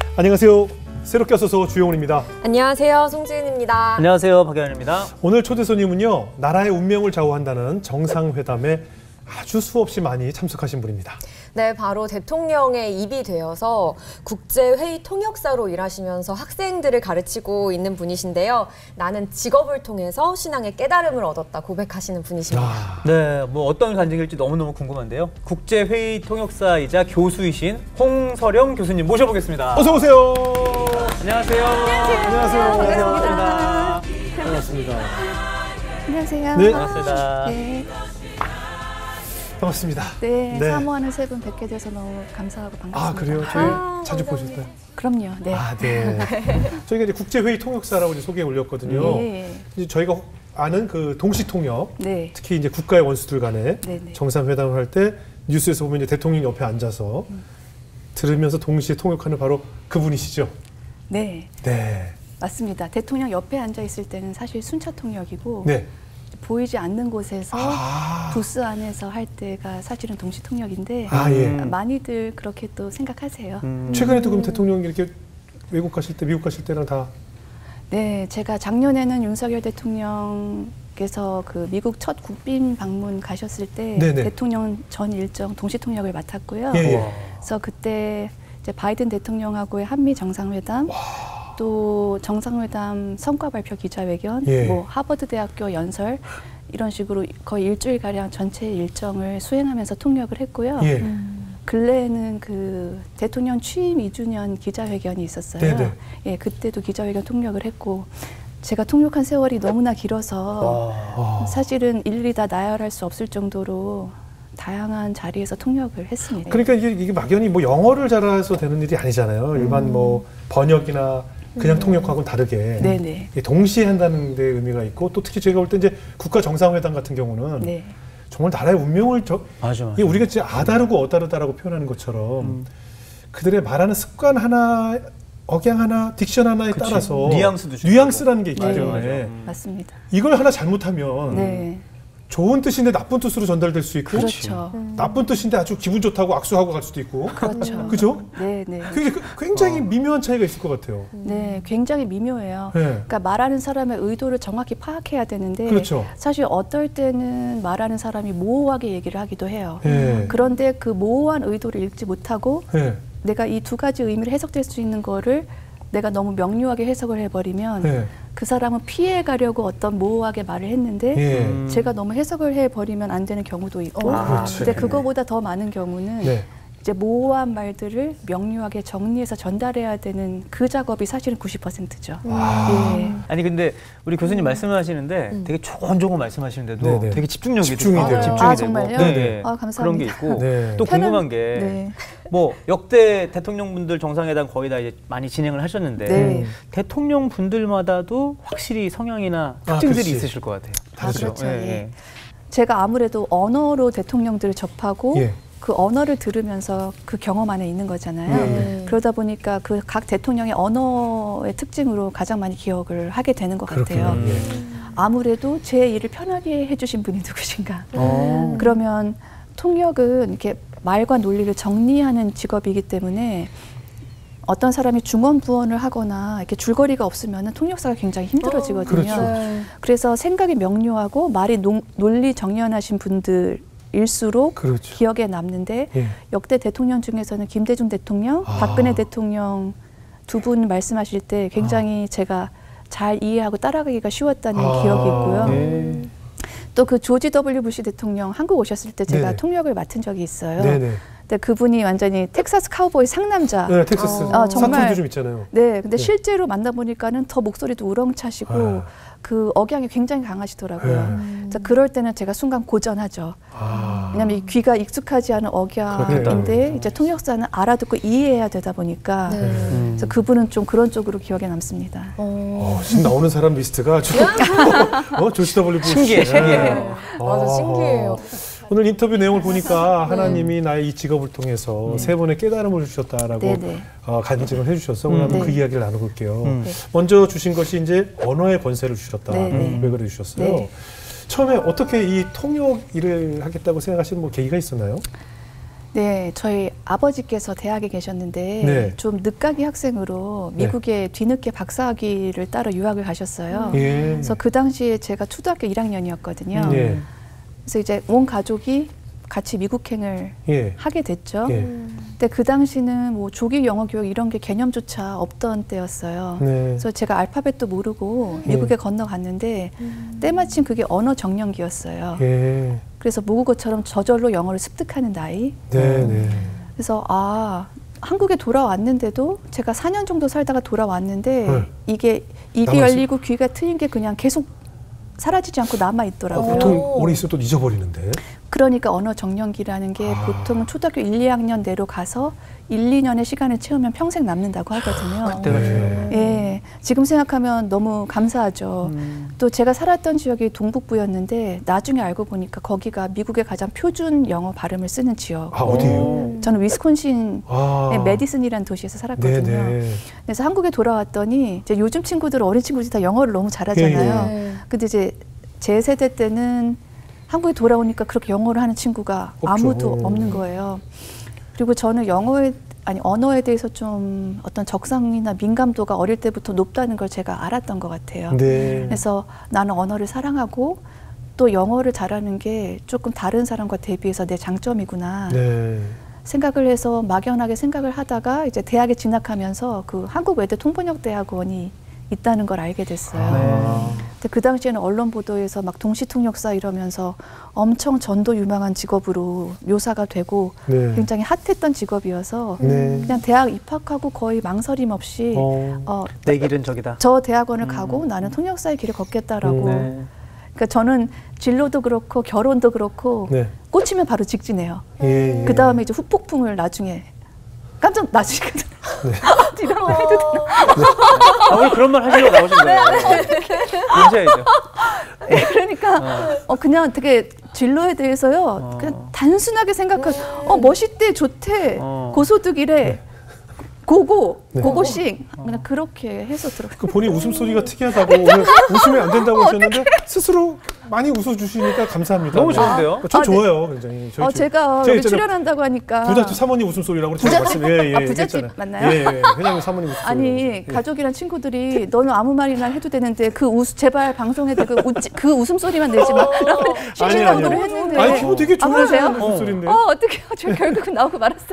안녕하세요. 새롭게 와서 주영훈입니다. 안녕하세요. 송지은입니다. 안녕하세요. 박연입니다. 오늘 초대 손님은요. 나라의 운명을 좌우한다는 정상회담에 아주 수없이 많이 참석하신 분입니다. 네, 바로 대통령의 입이 되어서 국제회의 통역사로 일하시면서 학생들을 가르치고 있는 분이신데요. 나는 직업을 통해서 신앙의 깨달음을 얻었다 고백하시는 분이십니다. 네, 뭐 어떤 간증일지 너무너무 궁금한데요. 국제회의 통역사이자 교수이신 홍서령 교수님 모셔보겠습니다. 어서 오세요. 안녕하세요. 안녕하세요. 반갑습니다. 반갑습니다. 안녕하세요. 네. 반갑습니다. 네. 반갑습니다. 네, 네. 사모하는 세 분 뵙게 돼서 너무 감사하고 반갑습니다. 아, 그래요? 저희 자주 보셨어요? 그럼요. 네. 아, 네. 저희가 이제 국제회의 통역사라고 이제 소개에 올렸거든요. 네. 이제 저희가 아는 그 동시통역, 네. 특히 이제 국가의 원수들 간에 네, 네. 정상회담을 할 때 뉴스에서 보면 이제 대통령이 옆에 앉아서 들으면서 동시에 통역하는 바로 그분이시죠? 네. 네. 맞습니다. 대통령 옆에 앉아 있을 때는 사실 순차 통역이고 네. 보이지 않는 곳에서 아. 부스 안에서 할 때가 사실은 동시 통역인데 아, 예. 많이들 그렇게 또 생각하세요. 최근에도 그럼 대통령이 이렇게 외국 가실 때, 미국 가실 때랑 다. 네, 제가 작년에는 윤석열 대통령께서 그 미국 첫 국빈 방문 가셨을 때 네네. 대통령 전 일정 동시 통역을 맡았고요. 예, 예. 그래서 그때 이제 바이든 대통령하고의 한미 정상회담, 또 정상회담 성과 발표 기자회견, 예. 뭐 하버드 대학교 연설 이런 식으로 거의 일주일 가량 전체 일정을 수행하면서 통역을 했고요. 예. 근래에는 그 대통령 취임 2주년 기자회견이 있었어요. 네네. 예, 그때도 기자회견 통역을 했고 제가 통역한 세월이 너무나 길어서 사실은 일일이 다 나열할 수 없을 정도로 다양한 자리에서 통역을 했습니다. 그러니까 이게 막연히 뭐 영어를 잘해서 되는 일이 아니잖아요. 일반 뭐 번역이나 그냥 통역하고는 다르게 네네. 동시에 한다는 데 의미가 있고 또 특히 제가 볼 때 이제 국가 정상회담 같은 경우는 네. 정말 나라의 운명을 맞아. 이게 우리가 진짜 아다르고 어다르다라고 표현하는 것처럼 그들의 말하는 습관 하나, 억양 하나, 딕션 하나에 그치. 따라서 뉘앙스도 중요하고. 뉘앙스라는 게 있기 네. 때문에 맞습니다. 이걸 하나 잘못하면 네. 좋은 뜻인데 나쁜 뜻으로 전달될 수 있고 그렇죠. 나쁜 뜻인데 아주 기분 좋다고 악수하고 갈 수도 있고 그렇죠. 그죠? 네, 네. 그게 굉장히 미묘한 차이가 있을 것 같아요. 네, 굉장히 미묘해요. 네. 그러니까 말하는 사람의 의도를 정확히 파악해야 되는데 그렇죠. 사실 어떨 때는 말하는 사람이 모호하게 얘기를 하기도 해요. 네. 그런데 그 모호한 의도를 읽지 못하고 네. 내가 이 두 가지 의미를 해석될 수 있는 거를 내가 너무 명료하게 해석을 해버리면 네. 그 사람은 피해 가려고 어떤 모호하게 말을 했는데 예. 제가 너무 해석을 해버리면 안 되는 경우도 있고 그렇지. 근데 그거보다 더 많은 경우는 네. 이제 모호한 말들을 명료하게 정리해서 전달해야 되는 그 작업이 사실은 90%죠. 예. 아니 근데 우리 교수님 말씀하시는데 되게 조곤조곤 말씀하시는데도 네네. 되게 집중력이 집중이 되고 돼요. 집중이 아, 되고 정말요? 네네. 아, 감사합니다. 그런 게 있고 네. 또 궁금한 게 네. 뭐 역대 대통령분들 정상회담 거의 다 이제 많이 진행을 하셨는데 네. 대통령 분들마다도 확실히 성향이나 특징들이 그렇지. 있으실 것 같아요. 다르죠. 그렇죠. 예, 예. 예. 제가 아무래도 언어로 대통령들을 접하고 예. 그 언어를 들으면서 그 경험 안에 있는 거잖아요. 네. 그러다 보니까 그 각 대통령의 언어의 특징으로 가장 많이 기억을 하게 되는 것 같아요. 그렇군요. 예. 아무래도 제 일을 편하게 해주신 분이 누구신가. 어. 그러면 통역은 이렇게 말과 논리를 정리하는 직업이기 때문에 어떤 사람이 중언부언을 하거나 이렇게 줄거리가 없으면 통역사가 굉장히 힘들어지거든요. 그렇죠. 그래서 생각이 명료하고 말이 논리 정연하신 분들일수록 그렇죠. 기억에 남는데 예. 역대 대통령 중에서는 김대중 대통령, 박근혜 대통령 두 분 말씀하실 때 굉장히 제가 잘 이해하고 따라가기가 쉬웠다는 기억이 있고요. 예. 또 그 조지 W 부시 대통령 한국 오셨을 때 제가 네네. 통역을 맡은 적이 있어요. 네네. 근데 그분이 완전히 텍사스 카우보이 상남자. 네, 텍사스 정말. 사투리도 좀 있잖아요. 네, 근데 네. 실제로 만나보니까는 더 목소리도 우렁차시고 아. 그 억양이 굉장히 강하시더라고요. 그래서 그럴 때는 제가 순간 고전하죠. 왜냐하면 이 귀가 익숙하지 않은 억양인데 그렇겠다. 이제 통역사는 알아듣고 이해해야 되다 보니까 그래서 그분은 좀 그런 쪽으로 기억에 남습니다. 지금 나오는 사람 리스트가 좀 조시 W 부시. 신기해, 신기해. 네. 맞아, 신기해요. 오늘 인터뷰 내용을 보니까 하나님이 나의 이 직업을 통해서 세 번의 깨달음을 주셨다라고 네네. 간증을 해주셔서 오늘 한번 네. 그 이야기를 나눠볼게요. 먼저 주신 것이 이제 언어의 권세를 주셨다 네네. 고백을 해주셨어요. 네. 처음에 어떻게 이 통역 일을 하겠다고 생각하시는 뭐 계기가 있었나요? 네, 저희 아버지께서 대학에 계셨는데 네. 좀 늦가기 학생으로 미국에 뒤늦게 박사학위를 따러 유학을 가셨어요. 예. 그래서 그 당시에 제가 초등학교 1학년이었거든요. 예. 그래서 이제 온 가족이 같이 미국행을 예. 하게 됐죠. 예. 근데 그 당시는 뭐 조기 영어 교육 이런 게 개념조차 없던 때였어요. 네. 그래서 제가 알파벳도 모르고 미국에 건너갔는데 때마침 그게 언어 정년기였어요. 예. 그래서 모국어처럼 저절로 영어를 습득하는 나이. 네, 네. 그래서 한국에 돌아왔는데도 제가 4년 정도 살다가 돌아왔는데 네. 이게 입이 남아있- 열리고 귀가 트인 게 그냥 계속 사라지지 않고 남아 있더라고요. 보통 오래 있어도 잊어버리는데. 그러니까 언어 정년기라는 게 보통 초등학교 1, 2학년 내로 가서 1, 2년의 시간을 채우면 평생 남는다고 하거든요. 그때가 중요해요. 예, 지금 생각하면 너무 감사하죠. 또 제가 살았던 지역이 동북부였는데 나중에 알고 보니까 거기가 미국의 가장 표준 영어 발음을 쓰는 지역. 아, 어디예요? 저는 위스콘신의 아. 메디슨이라는 도시에서 살았거든요. 네네. 그래서 한국에 돌아왔더니 이제 요즘 친구들 어린 친구들이 다 영어를 너무 잘하잖아요. 예. 근데 이제 제 세대 때는 한국에 돌아오니까 그렇게 영어를 하는 친구가 없죠. 아무도 없는 거예요. 그리고 저는 언어에 대해서 좀 어떤 적성이나 민감도가 어릴 때부터 높다는 걸 제가 알았던 것 같아요. 네. 그래서 나는 언어를 사랑하고 또 영어를 잘하는 게 조금 다른 사람과 대비해서 내 장점이구나 네. 생각을 해서 막연하게 생각을 하다가 이제 대학에 진학하면서 그 한국외대 통번역대학원이 있다는 걸 알게 됐어요. 근데 그 당시에는 언론 보도에서 막 동시통역사 이러면서 엄청 전도 유망한 직업으로 묘사가 되고 네. 굉장히 핫했던 직업이어서 네. 그냥 대학 입학하고 거의 망설임 없이 내 길은 저기다. 저 대학원을 가고 나는 통역사의 길을 걷겠다라고. 네. 그러니까 저는 진로도 그렇고 결혼도 그렇고 네. 꽂히면 바로 직진해요. 예, 예. 그 다음에 이제 후폭풍을 나중에 깜짝 나중에 이런 말 해도 되나? 오늘 그런 말 하시려고 나오신 거예요. 문제야죠. 그러니까 그냥 되게 진로에 대해서요 그냥 단순하게 생각하고 멋있대 좋대 고소득이래 고고 네. 고고싱 그냥 그렇게 해서 들어요. 그 본인 웃음소리가 특이하다고 오늘 웃으면 안 된다고 하셨는데 스스로 많이 웃어주시니까 감사합니다. 너무 네. 좋은데요? 전 아, 네. 좋아요, 굉장히. 저희 제가 저희 여기 출연한다고 하니까 부잣집 사모님 웃음소리라고 제가 부잣집? 말씀, 부잣집 했잖아요. 맞나요? 예, 회장님 사모님 웃음소리. 아니 가족이랑 친구들이 너는 아무 말이나 해도 되는데 제발 방송에도 그 웃음소리만 내지 마. 시시각오를 했는데. 아니, 그거 되게 그러세요? 좋아하시는 웃음소리인데. 어떡해요? 제가 결국은 나오고 말았어요.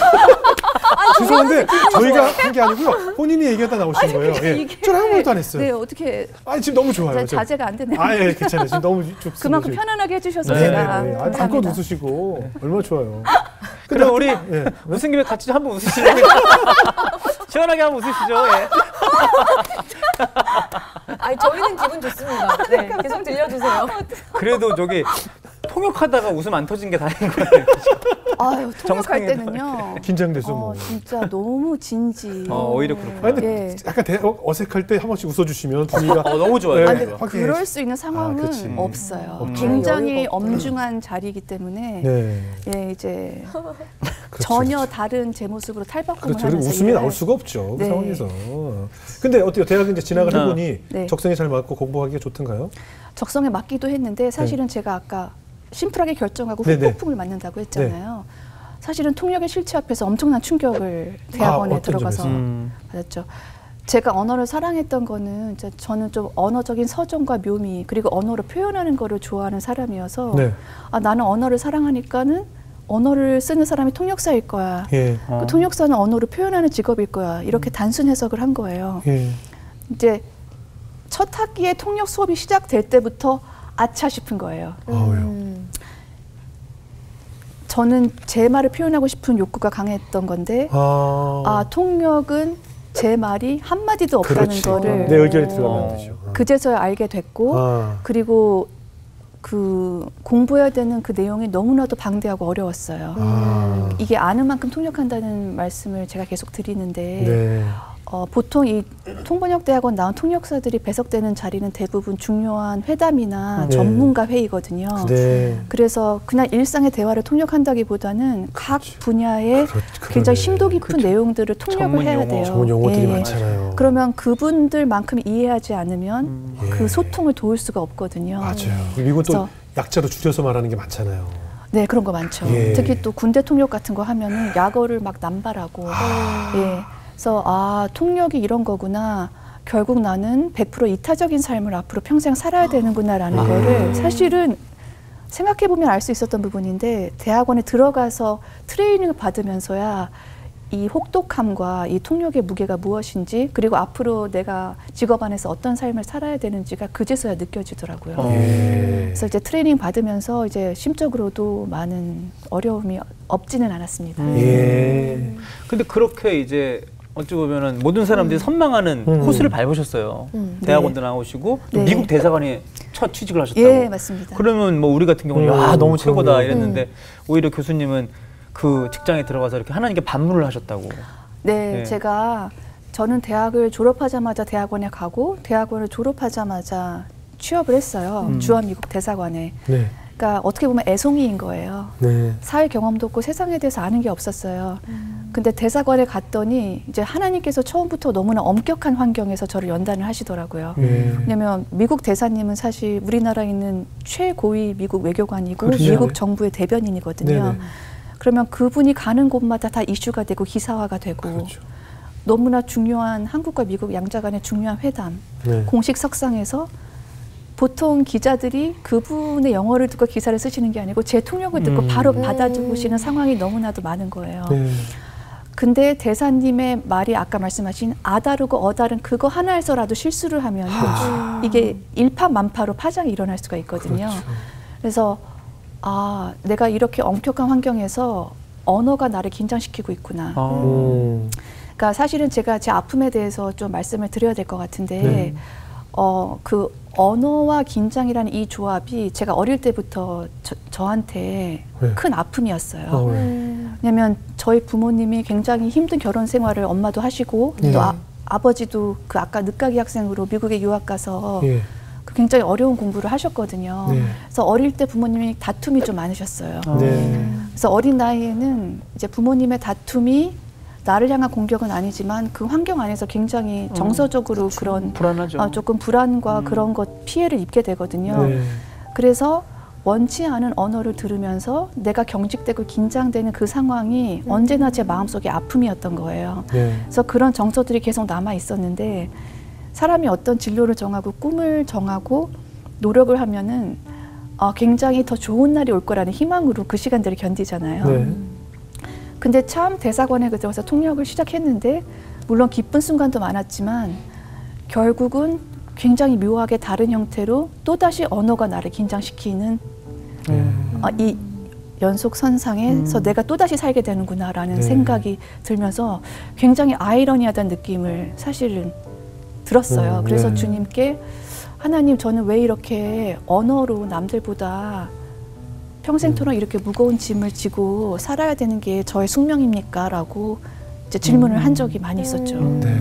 죄송한데 저희가 한 게 아니고요. 본인이 얘기하다 나오신 거예요. 예. 저는 아무 말도 안 했어요. 네, 어떻게 아니, 지금 너무 좋아요. 자제가 안 되네요. 아, 예, 괜찮아요. 지금 너무 좋습니다. 그만큼 편안하게 해주셔서 네, 제가 네, 네. 한껏 감사합니다. 웃으시고 얼마나 좋아요. 그럼 우리 예. 웃은 김에 같이 한번 웃으시죠. 시원하게 한번 웃으시죠. 예. 아니 저희는 기분 좋습니다. 네, 계속 들려주세요. 그래도 저기 통역하다가 웃음 안 터진 게 다행인 것 같아요. 아유, 통역할 정상인 때는요. 긴장돼서 뭐. 진짜 너무 진지. 오히려 그렇구나. 아니, 근데 예. 약간 어색할 때 한 번씩 웃어주시면 분위기가 너무 좋아요. 네. 아, 근데 확실히. 그럴 수 있는 상황은 그치. 없어요. 없죠. 굉장히 여유가 없구나. 엄중한 자리이기 때문에 네. 예, 이제 그렇죠, 전혀 그렇죠. 다른 제 모습으로 탈바꿈을 그렇죠. 하면서 웃음이 일을 나올 수가 없죠. 그 네. 상황에서. 근데 어때요? 대학 이제 진학을 해보니 네. 적성에 잘 맞고 공부하기가 좋던가요? 적성에 맞기도 했는데 사실은 제가 아까 심플하게 결정하고 네네. 후폭풍을 맞는다고 했잖아요. 사실은 통역의 실체 앞에서 엄청난 충격을 대학원에 어떤 들어가서 점에서? 받았죠. 제가 언어를 사랑했던 거는 저는 좀 언어적인 서정과 묘미 그리고 언어로 표현하는 거를 좋아하는 사람이어서 네. 나는 언어를 사랑하니까는 언어를 쓰는 사람이 통역사일 거야. 예. 그 통역사는 언어로 표현하는 직업일 거야. 이렇게 단순 해석을 한 거예요. 예. 이제 첫 학기에 통역 수업이 시작될 때부터 아차 싶은 거예요. 저는 제 말을 표현하고 싶은 욕구가 강했던 건데 통역은 제 말이 한마디도 없다는 그렇지. 거를 내 의견이 들어가면 안 되죠. 그제서야 알게 됐고 그리고 그 공부해야 되는 그 내용이 너무나도 방대하고 어려웠어요. 이게 아는 만큼 통역한다는 말씀을 제가 계속 드리는데 네. 보통 이 통번역대학원 나온 통역사들이 배석되는 자리는 대부분 중요한 회담이나 네. 전문가 회의거든요. 네. 그래서 그냥 일상의 대화를 통역한다기보다는 각 분야의 굉장히 심도 깊은 내용들을 통역을 해야 돼요. 전문 용어들이 많잖아요. 그러면 그분들만큼 이해하지 않으면 그 소통을 도울 수가 없거든요. 맞아요. 미국은 또 약자로 줄여서 말하는 게 많잖아요. 네, 그런 거 많죠. 예. 특히 또 군대 통역 같은 거 하면은 약어를 막 남발하고, 예. 그래서 통역이 이런 거구나. 결국 나는 100% 이타적인 삶을 앞으로 평생 살아야 되는구나라는 거를 사실은 생각해 보면 알 수 있었던 부분인데 대학원에 들어가서 트레이닝을 받으면서야 이 혹독함과 이 통역의 무게가 무엇인지 그리고 앞으로 내가 직업 안에서 어떤 삶을 살아야 되는지가 그제서야 느껴지더라고요. 그래서 이제 트레이닝 받으면서 이제 심적으로도 많은 어려움이 없지는 않았습니다. 근데 그렇게 이제 어찌 보면은 모든 사람들이 선망하는 코스를 밟으셨어요. 대학원도 나오시고 또 네. 미국 대사관에 첫 취직을 하셨다고. 예, 맞습니다. 그러면 뭐 우리 같은 경우는 야 너무 최고다 이랬는데 오히려 교수님은 그 직장에 들어가서 이렇게 하나님께 반문을 하셨다고. 네, 저는 대학을 졸업하자마자 대학원에 가고 대학원을 졸업하자마자 취업을 했어요. 주한 미국 대사관에. 네. 그러니까 어떻게 보면 애송이인 거예요. 네. 사회 경험도 없고 세상에 대해서 아는 게 없었어요. 근데 대사관에 갔더니 이제 하나님께서 처음부터 너무나 엄격한 환경에서 저를 연단을 하시더라고요. 왜냐면 미국 대사님은 사실 우리나라에 있는 최고위 미국 외교관이고 그렇죠. 미국 정부의 대변인이거든요. 네네. 그러면 그분이 가는 곳마다 다 이슈가 되고 기사화가 되고 그렇죠. 너무나 중요한 한국과 미국 양자 간의 중요한 회담, 네. 공식 석상에서 보통 기자들이 그분의 영어를 듣고 기사를 쓰시는 게 아니고 제 통역을 듣고 바로 받아주시는 상황이 너무나도 많은 거예요. 네. 근데 대사님의 말이 아까 말씀하신 아다르고 어다른 그거 하나에서라도 실수를 하면 이게 일파만파로 파장이 일어날 수가 있거든요. 그렇죠. 그래서 아, 내가 이렇게 엄격한 환경에서 언어가 나를 긴장시키고 있구나. 그러니까 사실은 제가 제 아픔에 대해서 좀 말씀을 드려야 될 것 같은데 네. 그 언어와 긴장이라는 이 조합이 제가 어릴 때부터 저한테 네. 큰 아픔이었어요. 네. 왜냐하면 저희 부모님이 굉장히 힘든 결혼 생활을 엄마도 하시고 네. 또 아버지도 그 아까 늦가기 학생으로 미국에 유학 가서 예. 그 굉장히 어려운 공부를 하셨거든요. 네. 그래서 어릴 때 부모님이 다툼이 좀 많으셨어요. 네. 그래서 어린 나이에는 이제 부모님의 다툼이 나를 향한 공격은 아니지만 그 환경 안에서 굉장히 정서적으로 그런 불안하죠. 조금 불안과 그런 것 피해를 입게 되거든요. 네. 그래서 원치 않은 언어를 들으면서 내가 경직되고 긴장되는 그 상황이 언제나 제 마음속에 아픔이었던 거예요. 네. 그래서 그런 정서들이 계속 남아 있었는데 사람이 어떤 진로를 정하고 꿈을 정하고 노력을 하면은 굉장히 더 좋은 날이 올 거라는 희망으로 그 시간들을 견디잖아요. 네. 근데 참 대사관에 들어가서 통역을 시작했는데 물론 기쁜 순간도 많았지만 결국은 굉장히 묘하게 다른 형태로 또다시 언어가 나를 긴장시키는 이 연속선상에서 내가 또다시 살게 되는구나라는 생각이 들면서 굉장히 아이러니하다는 느낌을 사실은 들었어요. 그래서 주님께 하나님 저는 왜 이렇게 언어로 남들보다 평생토록 이렇게 무거운 짐을 지고 살아야 되는 게 저의 숙명입니까? 라고 이제 질문을 한 적이 많이 있었죠. 네.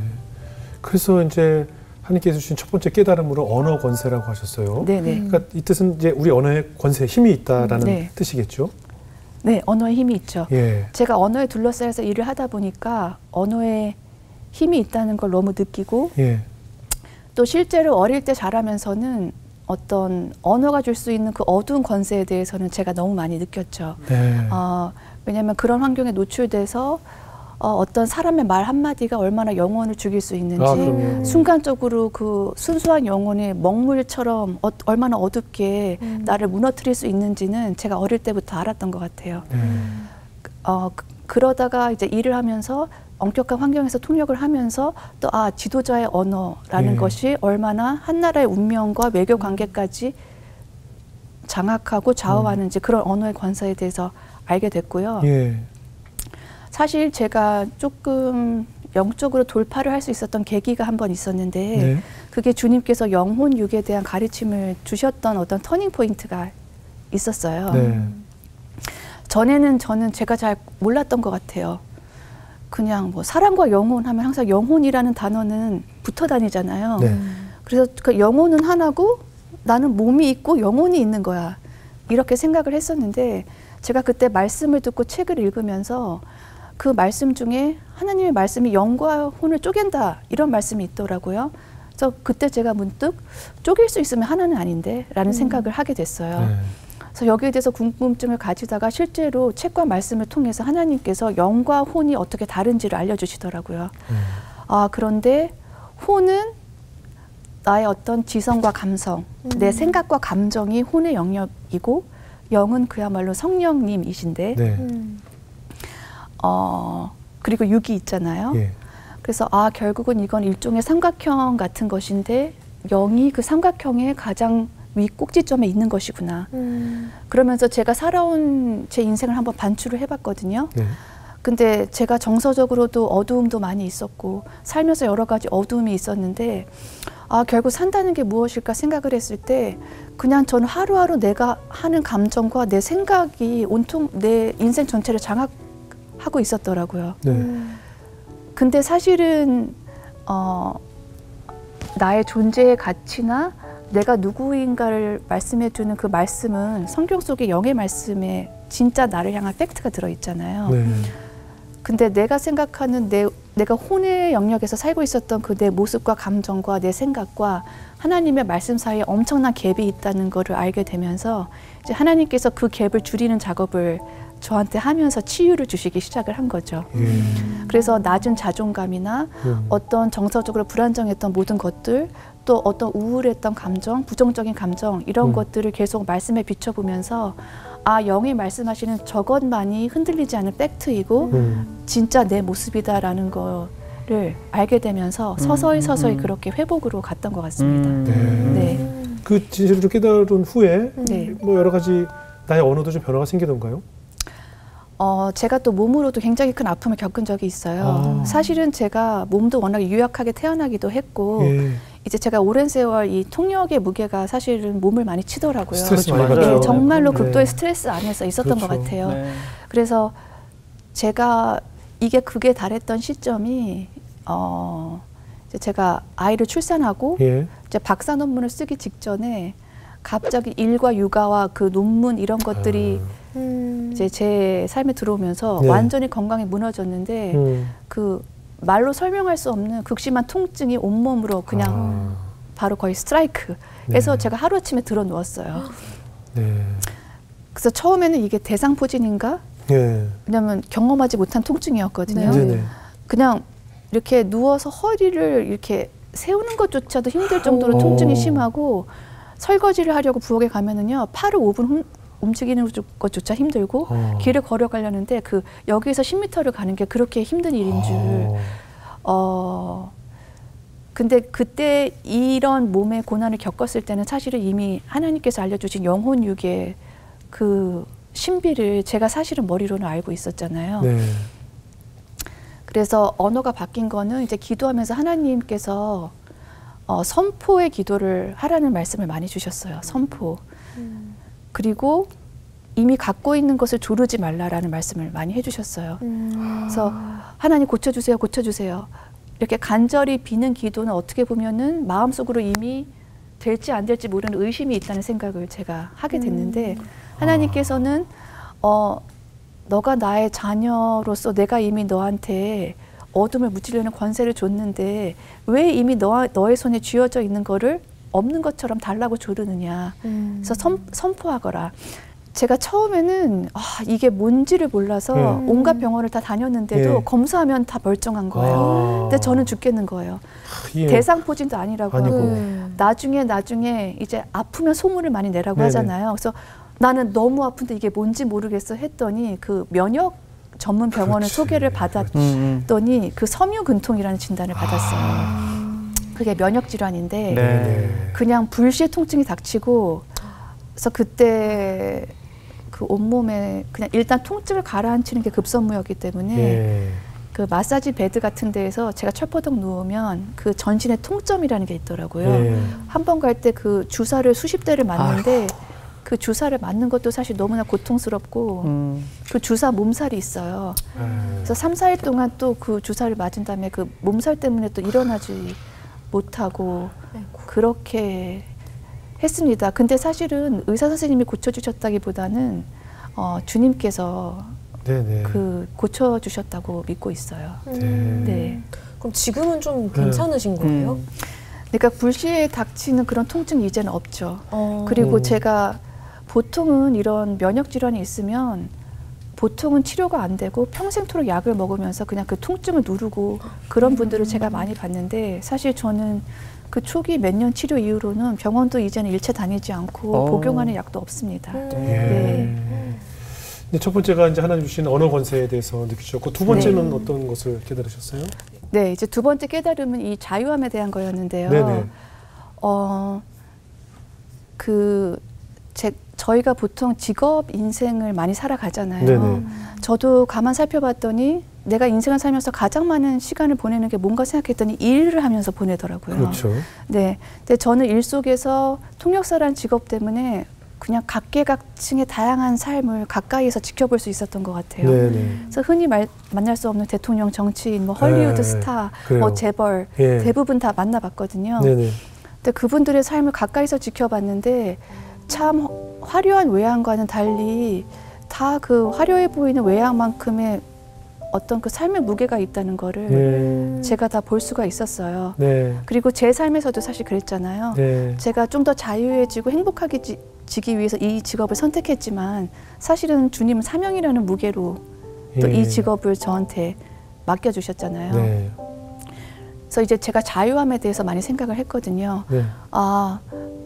그래서 이제 하나님께서 주신 첫 번째 깨달음으로 언어 권세라고 하셨어요. 네네. 그러니까 이 뜻은 이제 우리 언어에 권세, 힘이 있다라는 네. 뜻이겠죠. 네, 언어에 힘이 있죠. 예. 제가 언어에 둘러싸여서 일을 하다 보니까 언어에 힘이 있다는 걸 너무 느끼고 예. 또 실제로 어릴 때 자라면서는 어떤 언어가 줄 수 있는 그 어두운 권세에 대해서는 제가 너무 많이 느꼈죠. 네. 왜냐하면 그런 환경에 노출돼서 어떤 사람의 말 한마디가 얼마나 영혼을 죽일 수 있는지 순간적으로 그 순수한 영혼의 먹물처럼 얼마나 어둡게 나를 무너뜨릴 수 있는지는 제가 어릴 때부터 알았던 것 같아요. 그러다가 이제 일을 하면서 엄격한 환경에서 통역을 하면서 또 지도자의 언어라는 것이 얼마나 한 나라의 운명과 외교 관계까지 장악하고 좌우하는지 그런 언어의 권세에 대해서 알게 됐고요. 예. 사실 제가 조금 영적으로 돌파를 할 수 있었던 계기가 한 번 있었는데 네. 그게 주님께서 영혼 육에 대한 가르침을 주셨던 어떤 터닝 포인트가 있었어요. 네. 전에는 저는 제가 잘 몰랐던 것 같아요. 그냥 뭐 사랑과 영혼 하면 항상 영혼이라는 단어는 붙어 다니잖아요. 네. 그래서 그 영혼은 하나고 나는 몸이 있고 영혼이 있는 거야. 이렇게 생각을 했었는데 제가 그때 말씀을 듣고 책을 읽으면서 그 말씀 중에 하나님의 말씀이 영과 혼을 쪼갠다 이런 말씀이 있더라고요. 그래서 그때 제가 문득 쪼갤 수 있으면 하나는 아닌데 라는 생각을 하게 됐어요. 네. 그래서 여기에 대해서 궁금증을 가지다가 실제로 책과 말씀을 통해서 하나님께서 영과 혼이 어떻게 다른지를 알려주시더라고요. 아, 그런데 혼은 나의 어떤 지성과 감성, 내 생각과 감정이 혼의 영역이고 영은 그야말로 성령님이신데 네. 그리고 육이 있잖아요. 예. 그래서 아, 결국은 이건 일종의 삼각형 같은 것인데 영이 그 삼각형의 가장 위 꼭지점에 있는 것이구나. 그러면서 제가 살아온 제 인생을 한번 반추를 해봤거든요. 네. 근데 제가 정서적으로도 어두움도 많이 있었고 살면서 여러 가지 어두움이 있었는데 아, 결국 산다는 게 무엇일까 생각을 했을 때 그냥 저는 하루하루 내가 하는 감정과 내 생각이 온통 내 인생 전체를 장악하고 있었더라고요. 네. 근데 사실은 나의 존재의 가치나 내가 누구인가를 말씀해주는 그 말씀은 성경 속의 영의 말씀에 진짜 나를 향한 팩트가 들어있잖아요. 네. 근데 내가 생각하는 내가 혼의 영역에서 살고 있었던 그 내 모습과 감정과 내 생각과 하나님의 말씀 사이에 엄청난 갭이 있다는 거를 알게 되면서 이제 하나님께서 그 갭을 줄이는 작업을 저한테 하면서 치유를 주시기 시작을 한 거죠. 그래서 낮은 자존감이나 어떤 정서적으로 불안정했던 모든 것들 또 어떤 우울했던 감정, 부정적인 감정 이런 것들을 계속 말씀에 비춰보면서 아, 영이 말씀하시는 저것만이 흔들리지 않은 팩트이고 진짜 내 모습이다라는 거를 알게 되면서 서서히 그렇게 회복으로 갔던 것 같습니다. 네. 그 진실을 깨달은 후에 네. 뭐 여러 가지 나의 언어도 좀 변화가 생기던가요? 제가 또 몸으로도 굉장히 큰 아픔을 겪은 적이 있어요. 사실은 제가 몸도 워낙 유약하게 태어나기도 했고 예. 이제 제가 오랜 세월 이 통역의 무게가 사실은 몸을 많이 치더라고요. 스트레스 그렇죠. 많이 받죠. 예, 정말로 네. 극도의 스트레스 안에서 있었던 그렇죠. 것 같아요. 네. 그래서 제가 이게 극에 달했던 시점이 이제 제가 아이를 출산하고 예. 이제 박사 논문을 쓰기 직전에 갑자기 일과 육아와 그 논문 이런 것들이 이제 제 삶에 들어오면서 네. 완전히 건강이 무너졌는데 그 말로 설명할 수 없는 극심한 통증이 온몸으로 그냥 바로 거의 스트라이크. 그래서 네. 제가 하루아침에 들어 누웠어요. 네. 그래서 처음에는 이게 대상포진인가? 예. 왜냐면 경험하지 못한 통증이었거든요. 네네. 그냥 이렇게 누워서 허리를 이렇게 세우는 것조차도 힘들 정도로 통증이 심하고 설거지를 하려고 부엌에 가면은요, 팔을 5분 움직이는 것조차 힘들고 길을 걸어가려는데 그 여기에서 10m를 가는 게 그렇게 힘든 일인 줄. 근데 그때 이런 몸의 고난을 겪었을 때는 사실은 이미 하나님께서 알려주신 영혼 육의 그 신비를 제가 사실은 머리로는 알고 있었잖아요. 네. 그래서 언어가 바뀐 거는 이제 기도하면서 하나님께서 선포의 기도를 하라는 말씀을 많이 주셨어요. 선포. 그리고 이미 갖고 있는 것을 조르지 말라라는 말씀을 많이 해주셨어요. 그래서 하나님 고쳐주세요, 고쳐주세요. 이렇게 간절히 비는 기도는 어떻게 보면은 마음속으로 이미 될지 안 될지 모르는 의심이 있다는 생각을 제가 하게 됐는데 하나님께서는 너가 나의 자녀로서 내가 이미 너한테 어둠을 무찌르는 권세를 줬는데 왜 이미 너의 손에 쥐어져 있는 거를 없는 것처럼 달라고 조르느냐. 그래서 선포하거라. 제가 처음에는 이게 뭔지를 몰라서 온갖 병원을 다 다녔는데도 검사하면 다 멀쩡한 거예요. 근데 저는 죽겠는 거예요. 대상포진도 아니라고 하고 나중에 이제 아프면 소문을 많이 내라고 하잖아요. 그래서 나는 너무 아픈데 이게 뭔지 모르겠어 했더니 그 면역 전문 병원을 소개를 받았더니 그 섬유근통이라는 진단을 받았어요. 그게 면역 질환인데 그냥 불시에 통증이 닥치고 그래서 그때 그 온몸에 그냥 일단 통증을 가라앉히는 게 급선무였기 때문에 그 마사지 베드 같은 데에서 제가 철퍼덕 누우면 그 전신에 통점이라는 게 있더라고요. 한 번 갈 때 그 주사를 수십 대를 맞는데 그 주사를 맞는 것도 사실 너무나 고통스럽고 그 주사 몸살이 있어요. 그래서 3, 4일 동안 또 그 주사를 맞은 다음에 그 몸살 때문에 또 일어나지 못하고 그렇게 했습니다. 근데 사실은 의사 선생님이 고쳐주셨다기보다는 주님께서 그 고쳐주셨다고 믿고 있어요. 네. 그럼 지금은 좀 괜찮으신 거예요? 그러니까 불시에 닥치는 그런 통증이 이제는 없죠. 그리고 제가 보통은 이런 면역 질환이 있으면 보통은 치료가 안 되고 평생토록 약을 먹으면서 그냥 그 통증을 누르고 그런 분들을 제가 많이 봤는데 사실 저는 그 초기 몇 년 치료 이후로는 병원도 이제는 일체 다니지 않고 복용하는 약도 없습니다. 네. 네, 첫 번째가 이제 하나님 주신 언어 권세에 대해서 느끼셨고 두 번째는 네. 어떤 것을 깨달으셨어요? 네, 이제 두 번째 깨달음은 이 자유함에 대한 거였는데요. 네네. 저희가 보통 직업 인생을 많이 살아가잖아요. 네네. 저도 가만 살펴봤더니 내가 인생을 살면서 가장 많은 시간을 보내는 게 뭔가 생각했더니 일을 하면서 보내더라고요. 그렇죠. 네. 근데 저는 일 속에서 통역사라는 직업 때문에 그냥 각계각층의 다양한 삶을 가까이에서 지켜볼 수 있었던 것 같아요. 네네. 그래서 흔히 만날 수 없는 대통령, 정치인, 뭐 헐리우드 스타, 뭐 재벌 대부분 다 만나봤거든요. 네네. 근데 그분들의 삶을 가까이서 지켜봤는데 참 화려한 외양과는 달리 다 그 화려해 보이는 외양만큼의 어떤 그 삶의 무게가 있다는 거를 제가 다 볼 수가 있었어요. 네. 그리고 제 삶에서도 사실 그랬잖아요. 네. 제가 좀 더 자유해지고 행복하게지기 위해서 이 직업을 선택했지만 사실은 주님은 사명이라는 무게로 또 이 직업을 저한테 맡겨주셨잖아요. 네. 그래서 이제 제가 자유함에 대해서 많이 생각을 했거든요. 네. 아,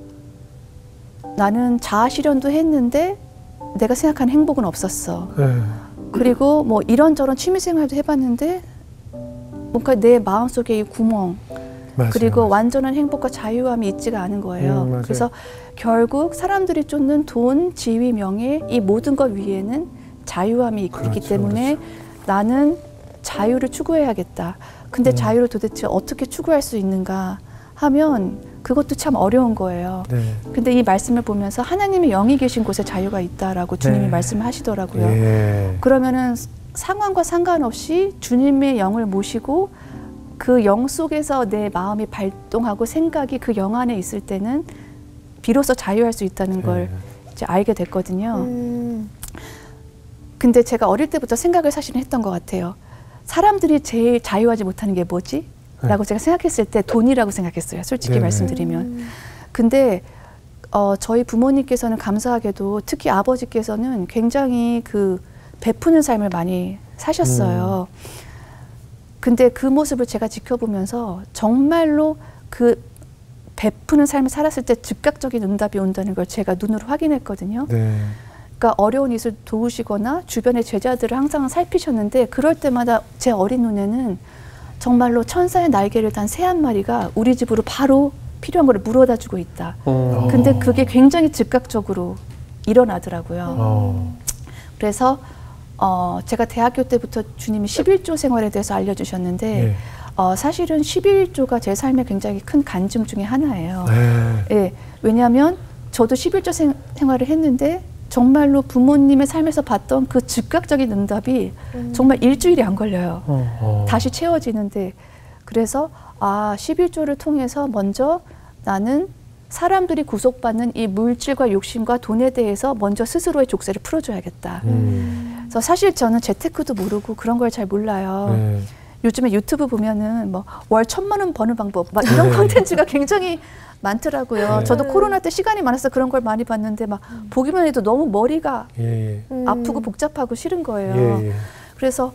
나는 자아 실현도 했는데 내가 생각한 행복은 없었어. 네. 그리고 뭐 이런저런 취미생활도 해봤는데 뭔가 내 마음속에 이 구멍 맞아요. 그리고 완전한 행복과 자유함이 있지가 않은 거예요. 그래서 결국 사람들이 쫓는 돈, 지위, 명예 이 모든 것 위에는 자유함이 있기 때문에 나는 자유를 추구해야겠다. 근데 자유를 도대체 어떻게 추구할 수 있는가 하면 그것도 참 어려운 거예요. 네. 근데 이 말씀을 보면서 하나님의 영이 계신 곳에 자유가 있다라고 주님이 말씀을 하시더라고요. 그러면은 상황과 상관없이 주님의 영을 모시고 그 영 속에서 내 마음이 발동하고 생각이 그 영 안에 있을 때는 비로소 자유할 수 있다는 걸 이제 알게 됐거든요. 근데 제가 어릴 때부터 생각을 사실은 했던 것 같아요. 사람들이 제일 자유하지 못하는 게 뭐지? 라고 제가 생각했을 때 돈이라고 생각했어요. 솔직히 말씀드리면. 근데 저희 부모님께서는 감사하게도 특히 아버지께서는 굉장히 그 베푸는 삶을 많이 사셨어요. 근데 그 모습을 제가 지켜보면서 정말로 그 베푸는 삶을 살았을 때 즉각적인 응답이 온다는 걸 제가 눈으로 확인했거든요. 그러니까 어려운 이를 도우시거나 주변의 제자들을 항상 살피셨는데 그럴 때마다 제 어린 눈에는 정말로 천사의 날개를 단 새 한 마리가 우리 집으로 바로 필요한 걸 물어다 주고 있다. 근데 그게 굉장히 즉각적으로 일어나더라고요. 그래서 제가 대학교 때부터 주님이 11조 생활에 대해서 알려주셨는데 사실은 11조가 제 삶에 굉장히 큰 간증 중에 하나예요. 예, 왜냐하면 저도 11조 생활을 했는데 정말로 부모님의 삶에서 봤던 그 즉각적인 응답이 정말 일주일이 안 걸려요. 다시 채워지는데 그래서 11조를 통해서 먼저 나는 사람들이 구속받는 이 물질과 욕심과 돈에 대해서 먼저 스스로의 족쇄를 풀어줘야겠다. 그래서 사실 저는 재테크도 모르고 그런 걸 잘 몰라요. 요즘에 유튜브 보면은 뭐 월 1,000만 원 버는 방법 막 이런 콘텐츠가 굉장히 많더라고요. 저도 코로나 때 시간이 많아서 그런 걸 많이 봤는데 막 보기만 해도 너무 머리가 아프고 복잡하고 싫은 거예요. 그래서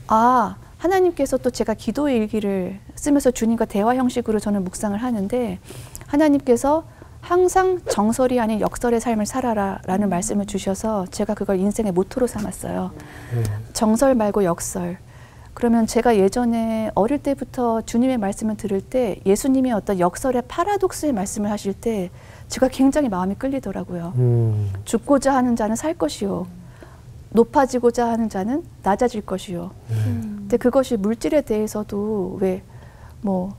하나님께서 또 제가 기도 일기를 쓰면서 주님과 대화 형식으로 저는 묵상을 하는데 하나님께서 항상 정설이 아닌 역설의 삶을 살아라 라는 말씀을 주셔서 제가 그걸 인생의 모토로 삼았어요. 정설 말고 역설. 그러면 제가 예전에 어릴 때부터 주님의 말씀을 들을 때 예수님이 어떤 역설의 파라독스의 말씀을 하실 때 제가 굉장히 마음이 끌리더라고요. 죽고자 하는 자는 살 것이요. 높아지고자 하는 자는 낮아질 것이요. 근데 그것이 물질에 대해서도 왜 뭐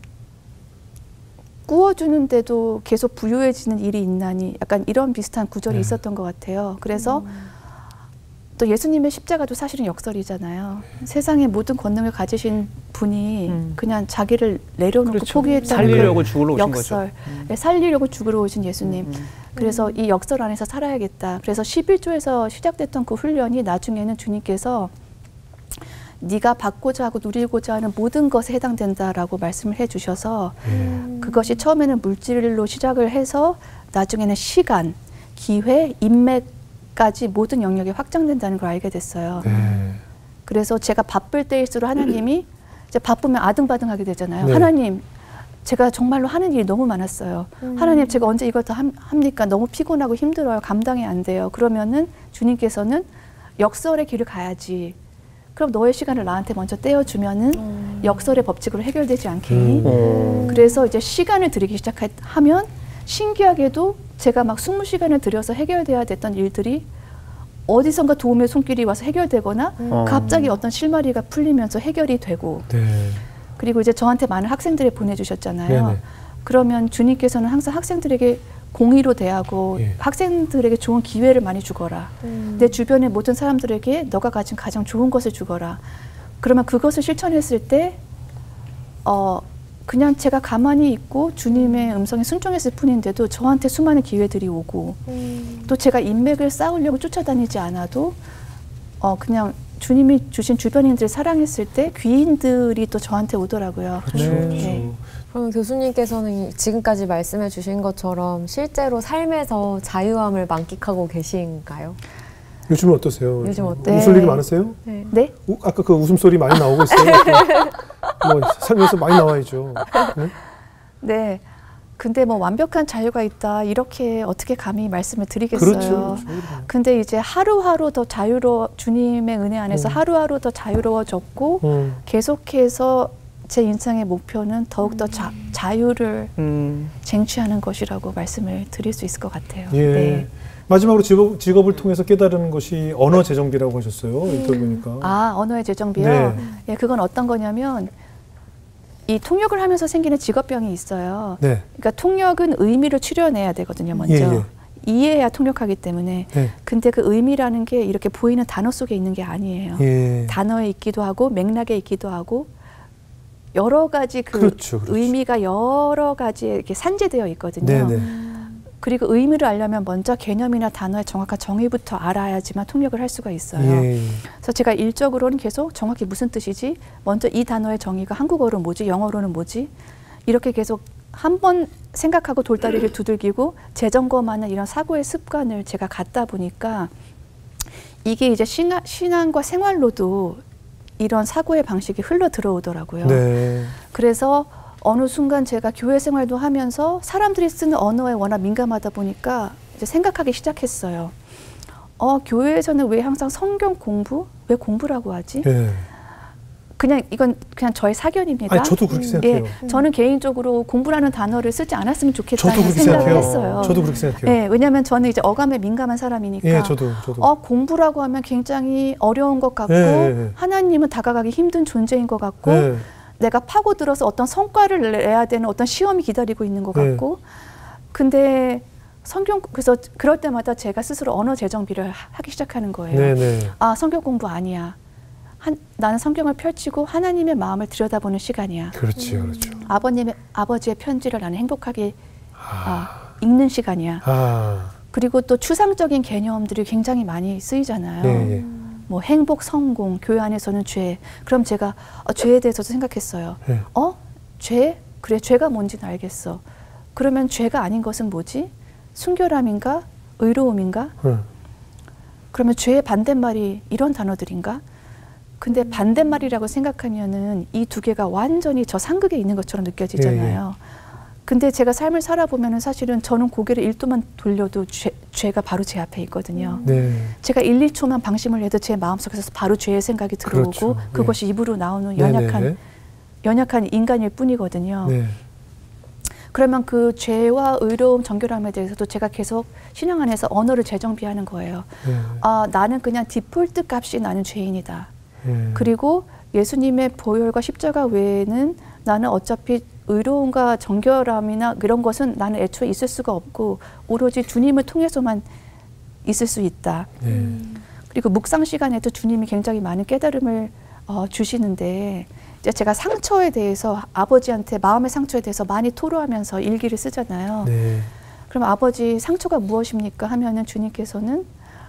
구워주는데도 계속 부유해지는 일이 있나니 약간 이런 비슷한 구절이 있었던 것 같아요. 그래서 또 예수님의 십자가도 사실은 역설이잖아요. 세상의 모든 권능을 가지신 분이 그냥 자기를 내려놓고 포기했다는 살리려고 죽으러 오신 역설. 살리려고 죽으러 오신 예수님. 그래서 이 역설 안에서 살아야겠다. 그래서 11조에서 시작됐던 그 훈련이 나중에는 주님께서 네가 받고자 하고 누리고자 하는 모든 것에 해당된다라고 말씀을 해주셔서 그것이 처음에는 물질로 시작을 해서 나중에는 시간, 기회, 인맥까지 모든 영역이 확장된다는 걸 알게 됐어요. 네. 그래서 제가 바쁠 때일수록 하나님이 이제 바쁘면 아등바등하게 되잖아요. 네. 하나님, 제가 정말로 하는 일이 너무 많았어요. 하나님, 제가 언제 이걸 다 합니까? 너무 피곤하고 힘들어요. 감당이 안 돼요. 그러면은 주님께서는 역설의 길을 가야지. 그럼 너의 시간을 나한테 먼저 떼어주면은 역설의 법칙으로 해결되지 않겠니? 그래서 이제 시간을 들이기 시작하면 신기하게도 제가 막 20시간을 들여서 해결돼야 됐던 일들이 어디선가 도움의 손길이 와서 해결되거나 갑자기 어떤 실마리가 풀리면서 해결이 되고 네. 그리고 이제 저한테 많은 학생들을 보내주셨잖아요. 네네. 그러면 주님께서는 항상 학생들에게 공의로 대하고 예. 학생들에게 좋은 기회를 많이 주거라. 내 주변의 모든 사람들에게 너가 가진 가장 좋은 것을 주거라. 그러면 그것을 실천했을 때 그냥 제가 가만히 있고 주님의 음성에 순종했을 뿐인데도 저한테 수많은 기회들이 오고 또 제가 인맥을 쌓으려고 쫓아다니지 않아도 그냥 주님이 주신 주변인들을 사랑했을 때 귀인들이 또 저한테 오더라고요. 그렇죠. 네. 그럼 교수님께서는 지금까지 말씀해 주신 것처럼 실제로 삶에서 자유함을 만끽하고 계신가요? 요즘은 어떠세요? 요즘 어때요? 웃을 일이 많으세요? 네. 네? 아까 그 웃음소리 많이 나오고 있어요. 뭐 살면서 많이 나와야죠. 네? 네. 근데 뭐 완벽한 자유가 있다 이렇게 어떻게 감히 말씀을 드리겠어요. 그렇죠. 근데 이제 하루하루 더 주님의 은혜 안에서 하루하루 더 자유로워졌고 계속해서 제 인생의 목표는 더욱더 자유를 쟁취하는 것이라고 말씀을 드릴 수 있을 것 같아요. 예. 네. 마지막으로 직업을 통해서 깨달은 것이 언어 재정비라고 하셨어요. 인터뷰 보니까. 아, 언어의 재정비요? 네. 예, 그건 어떤 거냐면 이 통역을 하면서 생기는 직업병이 있어요. 네. 그러니까 통역은 의미를 추려내야 되거든요, 먼저. 예. 이해해야 통역하기 때문에. 네. 근데 그 의미라는 게 이렇게 보이는 단어 속에 있는 게 아니에요. 예. 단어에 있기도 하고 맥락에 있기도 하고 여러 가지 그렇죠. 의미가 여러 가지에 이렇게 산재되어 있거든요. 네네. 그리고 의미를 알려면 먼저 개념이나 단어의 정확한 정의부터 알아야지만 통역을 할 수가 있어요. 예. 그래서 제가 일적으로는 계속 정확히 무슨 뜻이지? 먼저 이 단어의 정의가 한국어로 뭐지? 영어로는 뭐지? 이렇게 계속 한 번 생각하고 돌다리를 두들기고 재점검하는 이런 사고의 습관을 제가 갖다 보니까 이게 이제 신앙과 생활로도 이런 사고의 방식이 흘러 들어오더라고요. 네. 그래서 어느 순간 제가 교회 생활도 하면서 사람들이 쓰는 언어에 워낙 민감하다 보니까 이제 생각하기 시작했어요. 교회에서는 왜 항상 성경 공부? 왜 공부라고 하지? 네. 이건 그냥 저의 사견입니다. 아니, 저도 그렇게 생각해요. 예, 저는 개인적으로 공부라는 단어를 쓰지 않았으면 좋겠다는 저도 그렇게 생각을 생각해요. 했어요. 저도 그렇게 생각해요. 예, 왜냐하면 저는 이제 어감에 민감한 사람이니까. 예, 저도. 공부라고 하면 굉장히 어려운 것 같고 예. 하나님은 다가가기 힘든 존재인 것 같고 예. 내가 파고들어서 어떤 성과를 내야 되는 어떤 시험이 기다리고 있는 것 네. 같고 근데 그래서 그럴 때마다 제가 스스로 언어 재정비를 하기 시작하는 거예요. 네네. 아, 성경 공부 아니야. 나는 성경을 펼치고 하나님의 마음을 들여다보는 시간이야. 그렇죠. 아버지의 편지를 나는 행복하게 읽는 시간이야. 그리고 또 추상적인 개념들이 굉장히 많이 쓰이잖아요. 네. 뭐 행복, 성공, 교회 안에서는 죄. 그럼 제가 죄에 대해서도 생각했어요. 네. 죄? 그래, 죄가 뭔지는 알겠어. 그러면 죄가 아닌 것은 뭐지? 순결함인가? 의로움인가? 그러면 죄의 반대말이 이런 단어들인가? 근데 반대말이라고 생각하면은 이 두 개가 완전히 저 상극에 있는 것처럼 느껴지잖아요. 근데 제가 삶을 살아보면은 사실은 저는 고개를 1도만 돌려도 죄가 바로 제 앞에 있거든요. 네. 제가 1, 2초만 방심을 해도 제 마음속에서 바로 죄의 생각이 들어오고 그렇죠. 네. 그것이 입으로 나오는 연약한 인간일 뿐이거든요. 네. 그러면 그 죄와 의로움, 정결함에 대해서도 제가 계속 신앙 안에서 언어를 재정비하는 거예요. 네. 나는 그냥 디폴트 값이 나는 죄인이다. 네. 그리고 예수님의 보혈과 십자가 외에는 나는 어차피 의로움과 정결함이나 이런 것은 나는 애초에 있을 수가 없고 오로지 주님을 통해서만 있을 수 있다. 그리고 묵상 시간에도 주님이 굉장히 많은 깨달음을 주시는데 이제 제가 상처에 대해서 아버지한테 마음의 상처에 대해서 많이 토로하면서 일기를 쓰잖아요. 네. 그럼 아버지 상처가 무엇입니까? 하면은 주님께서는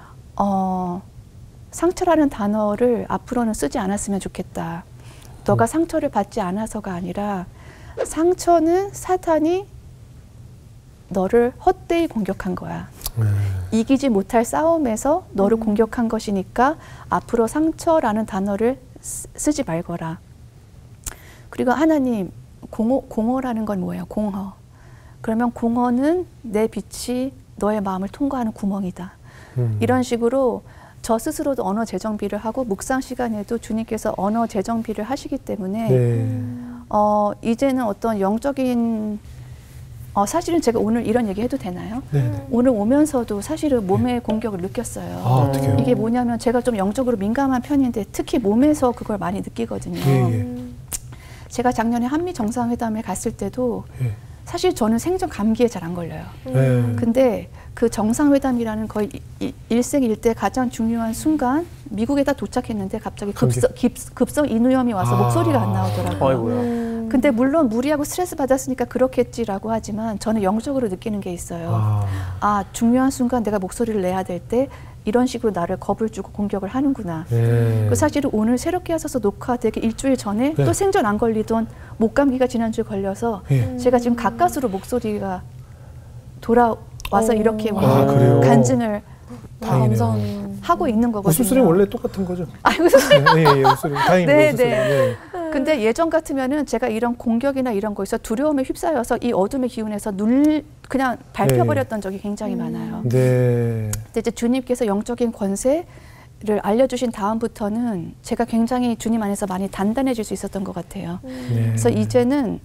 상처라는 단어를 앞으로는 쓰지 않았으면 좋겠다. 너가 상처를 받지 않아서가 아니라 상처는 사탄이 너를 헛되이 공격한 거야. 이기지 못할 싸움에서 너를 공격한 것이니까 앞으로 상처라는 단어를 쓰지 말거라. 그리고 하나님, 공허라는 건 뭐예요? 공허. 그러면 공허는 내 빛이 너의 마음을 통과하는 구멍이다. 이런 식으로 저 스스로도 언어 재정비를 하고 묵상 시간에도 주님께서 언어 재정비를 하시기 때문에 이제는 어떤 영적인 사실은 제가 오늘 이런 얘기 해도 되나요? 네. 오늘 오면서도 사실은 몸의 공격을 느꼈어요. 어떡해요? 이게 뭐냐면 제가 좀 영적으로 민감한 편인데 특히 몸에서 그걸 많이 느끼거든요. 제가 작년에 한미 정상회담에 갔을 때도 사실 저는 생전 감기에 잘 안 걸려요. 근데 그 정상회담이라는 거의 일생일대 가장 중요한 순간 미국에다 도착했는데 갑자기 급성 인후염이 와서 목소리가 안 나오더라고요. 아이고야. 근데 물론 무리하고 스트레스 받았으니까 그렇겠지라고 하지만 저는 영적으로 느끼는 게 있어요. 중요한 순간 내가 목소리를 내야 될 때 이런 식으로 나를 겁을 주고 공격을 하는구나. 그 사실은 오늘 새롭게 하셔서 녹화되기 일주일 전에 또 생전 안 걸리던 목감기가 지난주에 걸려서 제가 지금 가까스로 목소리가 돌아와서 이렇게 간증을 하고 있는 거거든요. 웃음소리는 원래 똑같은 거죠? 웃음소리. 웃음소리. 다행입니다. 네. 근데 예전 같으면은 제가 이런 공격이나 이런 거에서 두려움에 휩싸여서 이 어둠의 기운에서 그냥 밟혀버렸던 적이 굉장히 많아요. 근데 이제 주님께서 영적인 권세를 알려주신 다음부터는 제가 굉장히 주님 안에서 많이 단단해질 수 있었던 것 같아요. 그래서 이제는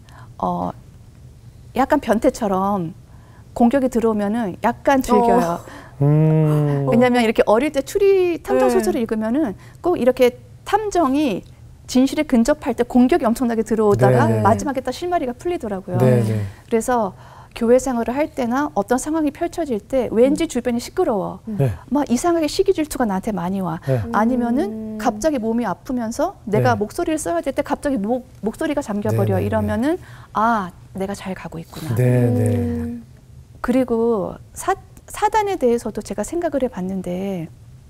약간 변태처럼 공격이 들어오면은 약간 즐겨요. 왜냐하면 이렇게 어릴 때 추리 탐정 소설을 읽으면은 꼭 이렇게 탐정이 진실에 근접할 때 공격이 엄청나게 들어오다가 마지막에 딱 실마리가 풀리더라고요. 그래서 교회 생활을 할 때나 어떤 상황이 펼쳐질 때 왠지 주변이 시끄러워. 막 이상하게 시기 질투가 나한테 많이 와. 아니면은 갑자기 몸이 아프면서 내가 목소리를 써야 될 때 갑자기 목소리가 잠겨버려. 이러면은 내가 잘 가고 있구나. 그리고 사단에 대해서도 제가 생각을 해봤는데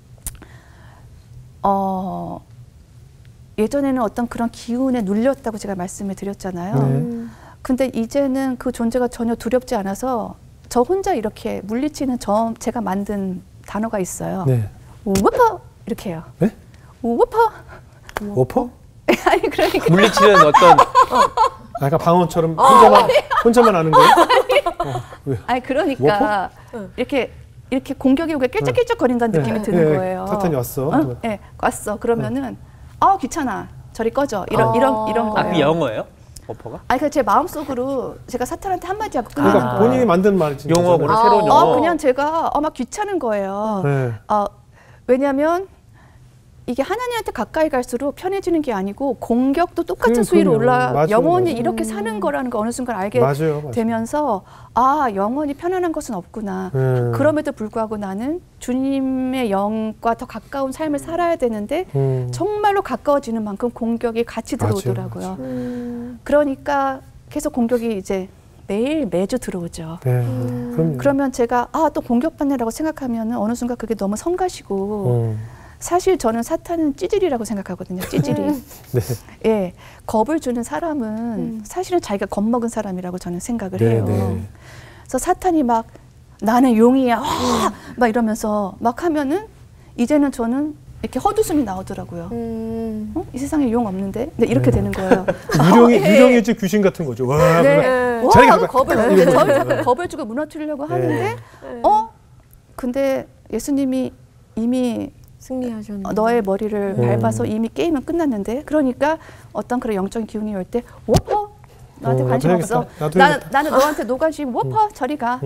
예전에는 어떤 그런 기운에 눌렸다고 제가 말씀을 드렸잖아요. 근데 이제는 그 존재가 전혀 두렵지 않아서 저 혼자 이렇게 물리치는 제가 만든 단어가 있어요. 우퍼 이렇게 해요. 우퍼. 워퍼? 아니 그러니까 물리치는 어떤 약간 방언처럼 혼자만 아는 거예요? 아니 그러니까 이렇게 공격이 오게 깨쩍깨쩍 거린다는 느낌이 드는 거예요. 사탄이 왔어. 왔어. 그러면은 귀찮아. 저리 꺼져. 이런 거예요. 그게 영어예요? 워퍼가? 아니 제 마음속으로 제가 사탄한테 한마디 하고 끝내는 거예요. 본인이 만든 말이지. 용어구나. 새로운 용어. 그냥 제가 막 귀찮은 거예요. 왜냐하면 이게 하나님한테 가까이 갈수록 편해지는 게 아니고 공격도 똑같은 수위로 영원히 이렇게 사는 거라는 거 어느 순간 알게 되면서 영원히 편안한 것은 없구나. 그럼에도 불구하고 나는 주님의 영과 더 가까운 삶을 살아야 되는데 정말로 가까워지는 만큼 공격이 같이 들어오더라고요. 그러니까 계속 공격이 이제 매주 들어오죠. 그러면 제가 또 공격받네라고 생각하면 어느 순간 그게 너무 성가시고 사실 저는 사탄은 찌질이라고 생각하거든요. 찌질이. 겁을 주는 사람은 사실은 자기가 겁먹은 사람이라고 저는 생각을 해요. 그래서 사탄이 막 나는 용이야 막 이러면서 막 하면은 이제는 저는 이렇게 헛웃음이 나오더라고요. 이 세상에 용 없는데? 근데 이렇게 되는 거예요. 유령이 이제 귀신 같은 거죠. 자기가 겁을 주고 무너뜨리려고 하는데 근데 예수님이 이미 승리하셨는데 너의 머리를 밟아서 이미 게임은 끝났는데 그러니까 어떤 그런 영적인 기운이 올 때 워퍼 나한테 관심 없어. 나는 너한테 노관심. 워퍼 저리 가.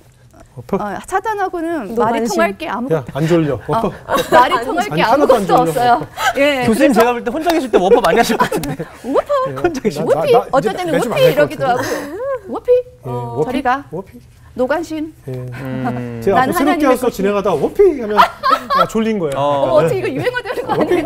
사단하고는 말이 통할 게 아무것도 안 졸려. 워퍼. 말이 통할 게 아무것도 없어요. 교수님 제가 볼 때 혼자 계실 때 워퍼 많이 하실 것 같은데. 워퍼. 혼자 계실 때. 워피. 어쩔 때는 워피 이러기도 하고. 워피. 저리 가. 워피. 노관심. 제가 앞으로 새롭게 와서 진행하다 워피 하면 졸린 거예요. 어떻게 이거 유행어 되는 거 아니에요?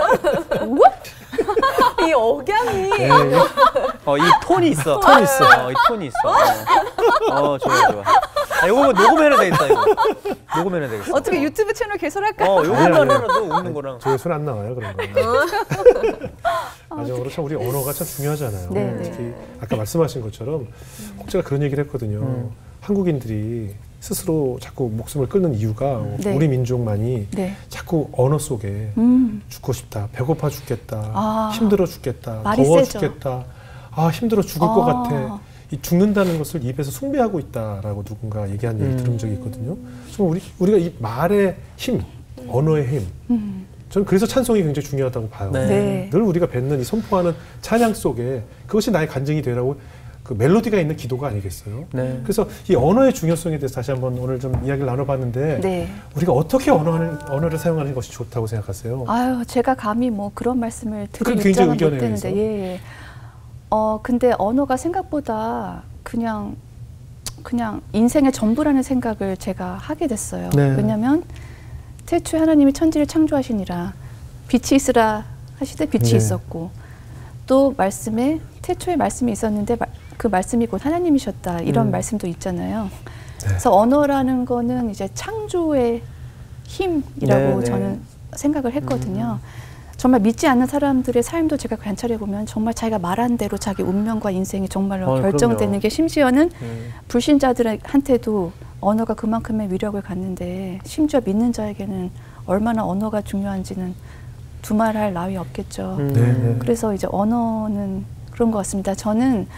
이 억양이 이 톤이 있어. 이 톤이 있어. 좋아. 이거 녹음해야 되겠다 이거. 녹음해야 되겠어. 어떻게 유튜브 채널 개설할까? 요것만 하나도 웃는 거랑. 저희 손 안 나와요 그런 거. 마지막으로 참 우리 언어가 참 중요하잖아요. 특히 아까 말씀하신 것처럼 혹 제가 그런 얘기를 했거든요. 한국인들이 스스로 자꾸 목숨을 끊는 이유가 네. 우리 민족만이 네. 자꾸 언어 속에 죽고 싶다, 배고파 죽겠다, 아, 힘들어 죽겠다, 말이 더워 세죠. 죽겠다, 아 힘들어 죽을 것 같아. 이 죽는다는 것을 입에서 숭배하고 있다라고 누군가 얘기한 얘기 들은 적이 있거든요. 정말 우리가 이 말의 힘, 언어의 힘, 저는 그래서 찬송이 굉장히 중요하다고 봐요. 네. 네. 늘 우리가 뱉는 이 선포하는 찬양 속에 그것이 나의 간증이 되라고 그 멜로디가 있는 기도가 아니겠어요? 네. 그래서 이 언어의 중요성에 대해서 다시 한번 오늘 좀 이야기를 나눠봤는데 네. 우리가 어떻게 언어를 사용하는 것이 좋다고 생각하세요? 아유, 제가 감히 뭐 그런 말씀을 드릴 굉장히 입장은 못 의견에 되는데, 의해서. 예, 예. 근데 언어가 생각보다 그냥 인생의 전부라는 생각을 제가 하게 됐어요. 네. 왜냐하면 태초에 하나님이 천지를 창조하시니라 빛이 있으라 하시되 빛이 네. 있었고, 또 말씀에 태초에 말씀이 있었는데 그 말씀이 곧 하나님이셨다, 이런 말씀도 있잖아요. 네. 그래서 언어라는 거는 이제 창조의 힘이라고 네, 네. 저는 생각을 했거든요. 정말 믿지 않는 사람들의 삶도 제가 관찰해 보면 정말 자기가 말한 대로 자기 운명과 인생이 정말로 결정되는 그럼요. 게, 심지어는 불신자들한테도 언어가 그만큼의 위력을 갖는데, 심지어 믿는 자에게는 얼마나 언어가 중요한지는 두말할 나위 없겠죠. 네, 네. 그래서 이제 언어는 그런 것 같습니다. 저는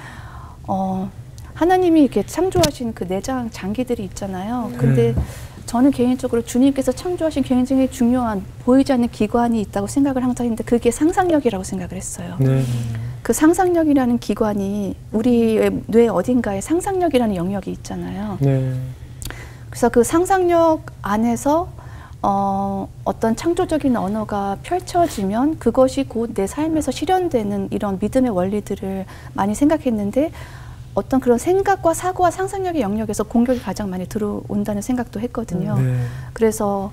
하나님이 이렇게 창조하신 그 내장 장기들이 있잖아요. 근데 저는 개인적으로 주님께서 창조하신 굉장히 중요한 보이지 않는 기관이 있다고 생각을 항상 했는데, 그게 상상력이라고 생각을 했어요. 네. 그 상상력이라는 기관이 우리의 뇌 어딘가에 상상력이라는 영역이 있잖아요. 네. 그래서 그 상상력 안에서 어떤 창조적인 언어가 펼쳐지면 그것이 곧 내 삶에서 실현되는 이런 믿음의 원리들을 많이 생각했는데, 어떤 그런 생각과 사고와 상상력의 영역에서 공격이 가장 많이 들어온다는 생각도 했거든요. 네. 그래서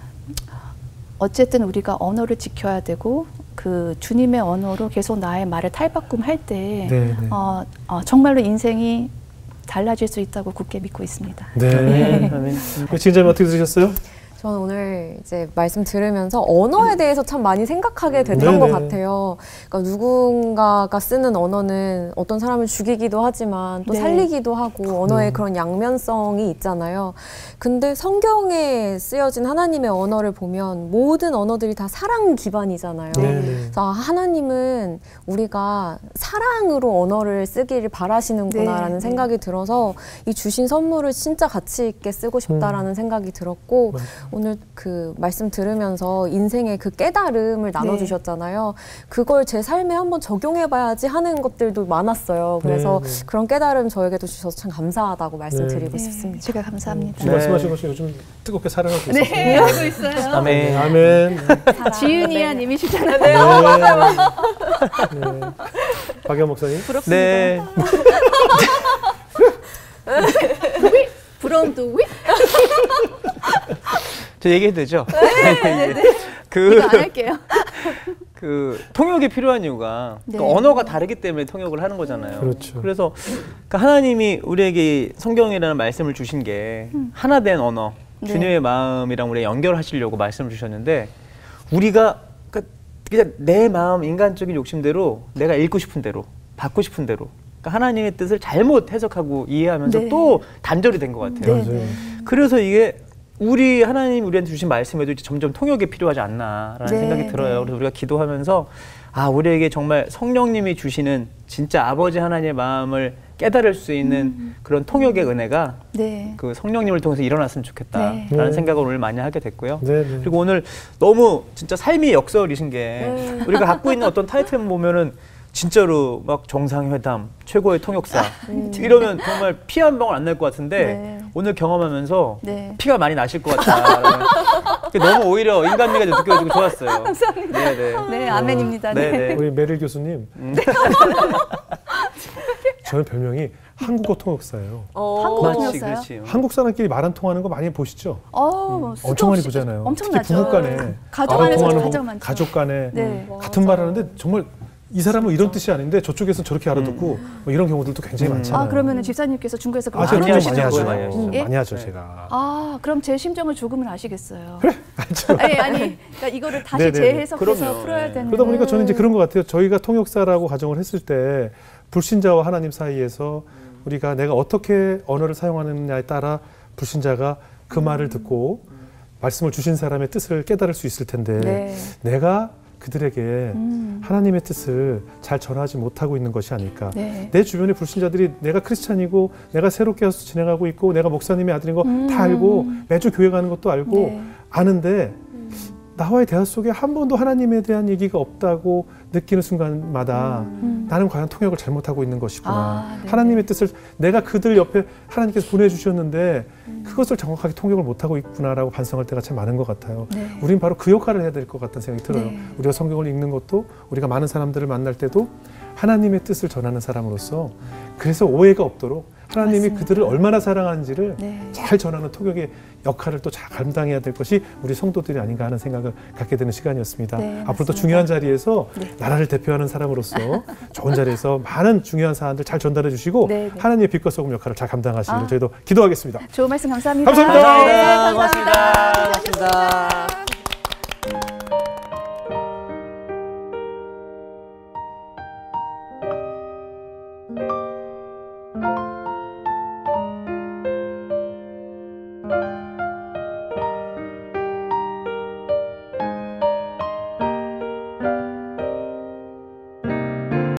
어쨌든 우리가 언어를 지켜야 되고, 그 주님의 언어로 계속 나의 말을 탈바꿈할 때 네, 네. 정말로 인생이 달라질 수 있다고 굳게 믿고 있습니다. 네. 아멘. 지은자님 어떻게 들으셨어요? 저는 오늘 이제 말씀 들으면서 언어에 대해서 참 많이 생각하게 됐던 네네. 것 같아요. 그러니까 누군가가 쓰는 언어는 어떤 사람을 죽이기도 하지만 또 네. 살리기도 하고, 언어의 그런 양면성이 있잖아요. 근데 성경에 쓰여진 하나님의 언어를 보면 모든 언어들이 다 사랑 기반이잖아요. 네. 그래서 하나님은 우리가 사랑으로 언어를 쓰기를 바라시는구나라는 네. 생각이 들어서 이 주신 선물을 진짜 가치 있게 쓰고 싶다라는 생각이 들었고, 오늘 그 말씀 들으면서 인생의 그 깨달음을 나눠주셨잖아요. 그걸 제 삶에 한번 적용해봐야지 하는 것들도 많았어요. 그래서 네. 그런 깨달음 저에게도 주셔서 참 감사하다고 말씀드리고 네, 싶습니다. 제가 감사합니다. 지금 말씀하신 것이 요즘 뜨겁게 사랑하고 있어요. 네, 알고 있어요. 아멘. 아멘. 지은이야 님이시잖아요. 네. 네. 박영 목사님. 부럽습니다. 네. 부러움도 위? 저 얘기해도 되죠? 네네. 그, 이거 안 할게요. 그 통역이 필요한 이유가 네. 그 언어가 다르기 때문에 통역을 하는 거잖아요. 그렇죠. 그래서 그 하나님이 우리에게 성경이라는 말씀을 주신 게 하나된 언어, 네. 주님의 마음이랑 우리 연결하시려고 말씀을 주셨는데, 우리가 그냥 내 마음 인간적인 욕심대로 내가 읽고 싶은 대로 받고 싶은 대로, 그러니까 하나님의 뜻을 잘못 해석하고 이해하면서 네. 또 단절이 된 것 같아요. 네. 맞아요. 그래서 이게 하나님 우리한테 주신 말씀에도 이제 점점 통역이 필요하지 않나라는 네, 생각이 들어요. 네. 그래서 우리가 기도하면서 우리에게 정말 성령님이 주시는 진짜 아버지 하나님의 마음을 깨달을 수 있는 그런 통역의 은혜가 네. 그 성령님을 통해서 일어났으면 좋겠다라는 네. 생각을 오늘 많이 하게 됐고요. 네, 네. 그리고 오늘 너무 진짜 삶이 역설이신 게 우리가 갖고 있는 어떤 타이틀만 보면은 진짜로 막 정상회담, 최고의 통역사 이러면 정말 피 한 방울 안 날 것 같은데 네. 오늘 경험하면서 네. 피가 많이 나실 것 같다. 너무 오히려 인간미가 좀 느껴지고 좋았어요. 감사합니다. 네네. 네, 아멘입니다. 네. 네네. 우리 메릴 교수님. 저는 별명이 한국어 통역사예요. 한국어 그렇지, 통역사요? 그렇지. 한국 사람끼리 말 안 통하는 거 많이 보시죠? 수도 엄청 많이 없이 보잖아요. 엄청나죠. 특히 부부 간에 가족 말 안 안에서도 통하는 가장 거, 많죠. 가족 간에 네. 같은 말 하는데 정말 이 사람은 이런 뜻이 아닌데 저쪽에서는 저렇게 알아듣고 뭐 이런 경우들도 굉장히 많잖아요. 그러면은 집사님께서 중국에서 제가 많이 좀 하시죠, 많이 하죠. 그걸 많이 하시죠. 예? 많이 하죠, 네. 제가. 그럼 제 심정을 조금은 아시겠어요. 알죠. 아니, 그러니까 이거를 다시 네네. 재해석해서 그럼요. 풀어야 네. 되는. 그러다 보니까 저는 이제 그런 것 같아요. 저희가 통역사라고 가정을 했을 때 불신자와 하나님 사이에서 우리가 내가 어떻게 언어를 사용하느냐에 따라 불신자가 그 말을 듣고 말씀을 주신 사람의 뜻을 깨달을 수 있을 텐데 네. 내가 그들에게 하나님의 뜻을 잘 전하지 못하고 있는 것이 아닐까. 네. 내 주변의 불신자들이 내가 크리스찬이고 내가 새롭게 와서 진행하고 있고 내가 목사님의 아들인 거 다 알고 매주 교회 가는 것도 알고 네. 아는데 나와의 대화 속에 한 번도 하나님에 대한 얘기가 없다고 느끼는 순간마다 나는 과연 통역을 잘못하고 있는 것이구나. 하나님의 뜻을 내가 그들 옆에 하나님께서 보내주셨는데 그것을 정확하게 통역을 못하고 있구나라고 반성할 때가 참 많은 것 같아요. 네. 우린 바로 그 역할을 해야 될 것 같다는 생각이 들어요. 네. 우리가 성경을 읽는 것도 우리가 많은 사람들을 만날 때도 하나님의 뜻을 전하는 사람으로서 그래서 오해가 없도록 하나님이 맞습니다. 그들을 얼마나 사랑하는지를 네. 잘 전하는 통역의 역할을 또 잘 감당해야 될 것이 우리 성도들이 아닌가 하는 생각을 갖게 되는 시간이었습니다. 네, 앞으로 또 맞습니다. 중요한 자리에서 네. 나라를 대표하는 사람으로서 좋은 자리에서 많은 중요한 사안들 잘 전달해 주시고 네, 네. 하나님의 빛과 소금 역할을 잘 감당하시기를 저희도 기도하겠습니다. 좋은 말씀 감사합니다. 감사합니다. 네, 고맙습니다. 고맙습니다.